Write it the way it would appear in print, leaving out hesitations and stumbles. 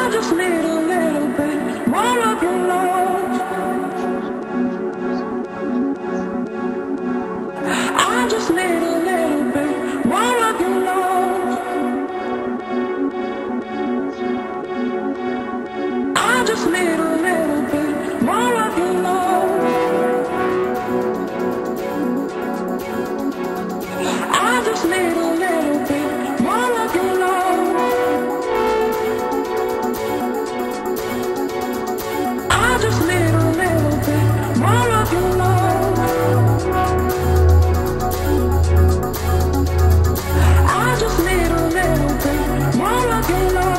just need a little bit more of your love. I just need a little bit more of your love. I just need a little bit more of your love. I just need a little bit more of your love. I just need a little bit more of your love. I just need a little bit more of your love.